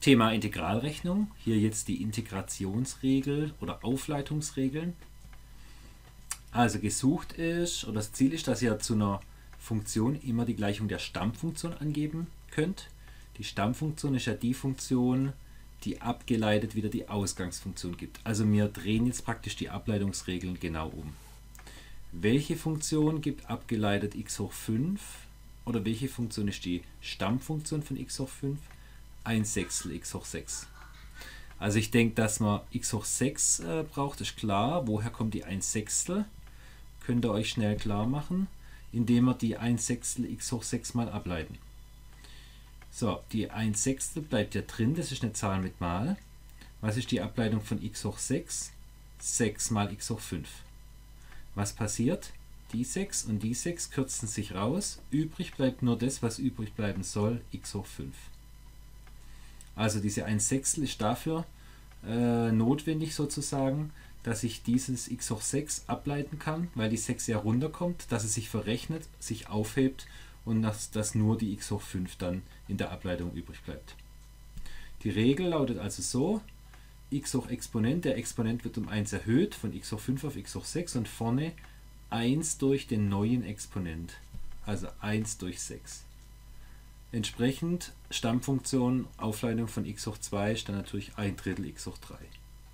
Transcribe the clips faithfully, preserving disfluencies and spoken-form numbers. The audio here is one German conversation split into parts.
Thema Integralrechnung. Hier jetzt die Integrationsregel oder Aufleitungsregeln. Also gesucht ist, oder das Ziel ist, dass ihr zu einer Funktion immer die Gleichung der Stammfunktion angeben könnt. Die Stammfunktion ist ja die Funktion, die abgeleitet wieder die Ausgangsfunktion gibt. Also wir drehen jetzt praktisch die Ableitungsregeln genau um. Welche Funktion gibt abgeleitet x hoch fünf oder welche Funktion ist die Stammfunktion von x hoch fünf? ein Sechstel x hoch sechs. Also ich denke, dass man x hoch sechs äh, braucht, ist klar. Woher kommt die ein Sechstel? Könnt ihr euch schnell klar machen, indem wir die ein Sechstel x hoch sechs mal ableiten. So, die ein Sechstel bleibt ja drin, das ist eine Zahl mit Mal. Was ist die Ableitung von x hoch sechs? sechs mal x hoch fünf. Was passiert? Die sechs und die sechs kürzen sich raus. Übrig bleibt nur das, was übrig bleiben soll, x hoch fünf. Also diese ein Sechstel ist dafür äh, notwendig sozusagen, dass ich dieses x hoch sechs ableiten kann, weil die sechs ja runterkommt, dass es sich verrechnet, sich aufhebt und dass, dass nur die x hoch fünf dann in der Ableitung übrig bleibt. Die Regel lautet also so: x hoch Exponent, der Exponent wird um eins erhöht, von x hoch fünf auf x hoch sechs und vorne eins durch den neuen Exponent, also eins durch sechs. Entsprechend Stammfunktion, Aufleitung von x hoch zwei ist dann natürlich ein Drittel x hoch drei.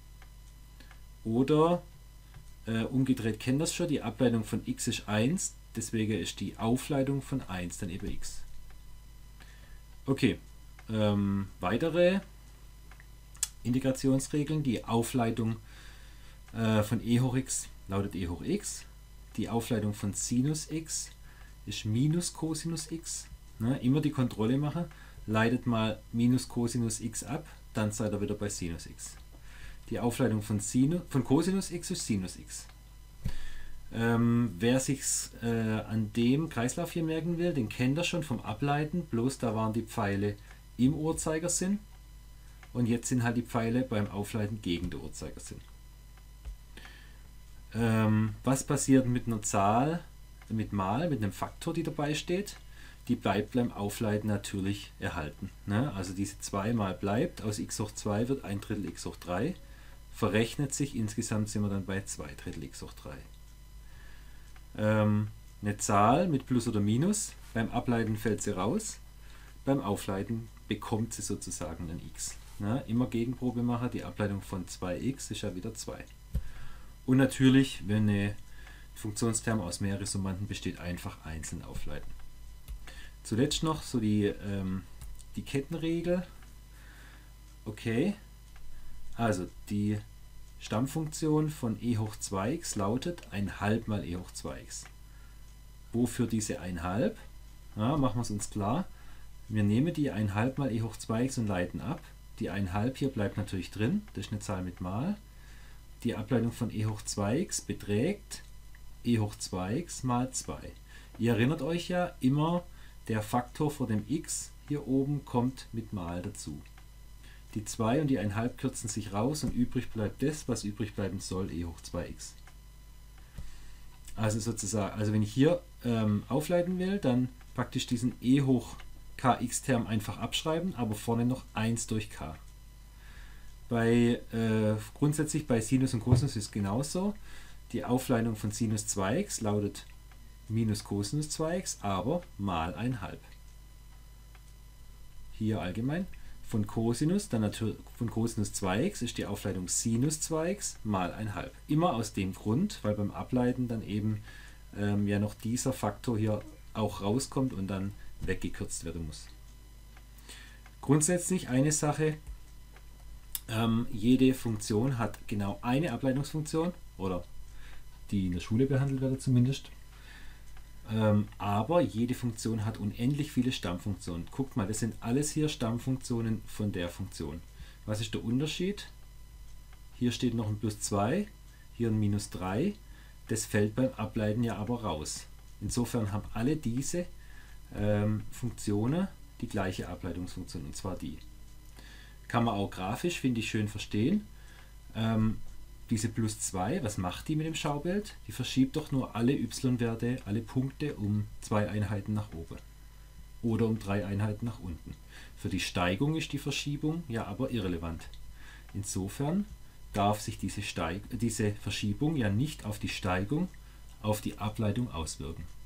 Oder äh, umgedreht kennt das schon, die Ableitung von x ist eins, deswegen ist die Aufleitung von eins dann eben x. Okay, ähm, weitere Integrationsregeln. Die Aufleitung äh, von e hoch x lautet e hoch x. Die Aufleitung von Sinus x ist minus Cosinus x. Ne, immer die Kontrolle machen, leitet mal minus Cosinus x ab, dann seid ihr wieder bei Sinus x. Die Aufleitung von, Sinus, von Cosinus x ist Sinus x. Ähm, wer sich äh, an dem Kreislauf hier merken will, den kennt ihr schon vom Ableiten, bloß da waren die Pfeile im Uhrzeigersinn und jetzt sind halt die Pfeile beim Aufleiten gegen den Uhrzeigersinn. Ähm, was passiert mit einer Zahl, mit Mal, mit einem Faktor, die dabei steht? Die bleibt beim Aufleiten natürlich erhalten. Ne? Also diese zwei mal bleibt, aus x hoch zwei wird ein Drittel x hoch drei, verrechnet sich, insgesamt sind wir dann bei zwei Drittel x hoch drei. Ähm, eine Zahl mit Plus oder Minus, beim Ableiten fällt sie raus, beim Aufleiten bekommt sie sozusagen ein x. Ne? Immer Gegenprobe machen, die Ableitung von zwei x ist ja wieder zwei. Und natürlich, wenn eine Funktionsterm aus mehreren Summanden besteht, einfach einzeln aufleiten. Zuletzt noch so die, ähm, die Kettenregel. Okay, also die Stammfunktion von e hoch zwei x lautet ein halb mal e hoch zwei x. Wofür diese ein halb? Ja, machen wir es uns klar. Wir nehmen die ein halb mal e hoch zwei x und leiten ab. Die ein halb hier bleibt natürlich drin, das ist eine Zahl mit Mal. Die Ableitung von e hoch zwei x beträgt e hoch zwei x mal zwei. Ihr erinnert euch ja immer, der Faktor vor dem x hier oben kommt mit Mal dazu. Die zwei und die ein halb kürzen sich raus und übrig bleibt das, was übrig bleiben soll, e hoch zwei x. Also sozusagen, also wenn ich hier ähm, aufleiten will, dann praktisch diesen e hoch kx-Term einfach abschreiben, aber vorne noch eins durch k. Bei, äh, grundsätzlich bei Sinus und Cosinus ist es genauso. Die Aufleitung von Sinus zwei x lautet minus Cosinus zwei x, aber mal ein halb. Hier allgemein. Von Cosinus, dann natürlich von Cosinus zwei x ist die Aufleitung Sinus zwei x mal ein halb. Immer aus dem Grund, weil beim Ableiten dann eben ähm, ja noch dieser Faktor hier auch rauskommt und dann weggekürzt werden muss. Grundsätzlich eine Sache, ähm, jede Funktion hat genau eine Ableitungsfunktion, oder die in der Schule behandelt werden zumindest. Ähm, aber jede Funktion hat unendlich viele Stammfunktionen. Guckt mal, das sind alles hier Stammfunktionen von der Funktion. Was ist der Unterschied? Hier steht noch ein Plus zwei, hier ein Minus drei. Das fällt beim Ableiten ja aber raus. Insofern haben alle diese ähm, Funktionen die gleiche Ableitungsfunktion, und zwar die. Kann man auch grafisch, finde ich, schön verstehen. Ähm, Diese plus zwei, was macht die mit dem Schaubild? Die verschiebt doch nur alle y-Werte, alle Punkte um zwei Einheiten nach oben. oder um drei Einheiten nach unten. Für die Steigung ist die Verschiebung ja aber irrelevant. Insofern darf sich diese, Steig diese Verschiebung ja nicht auf die Steigung, auf die Ableitung auswirken.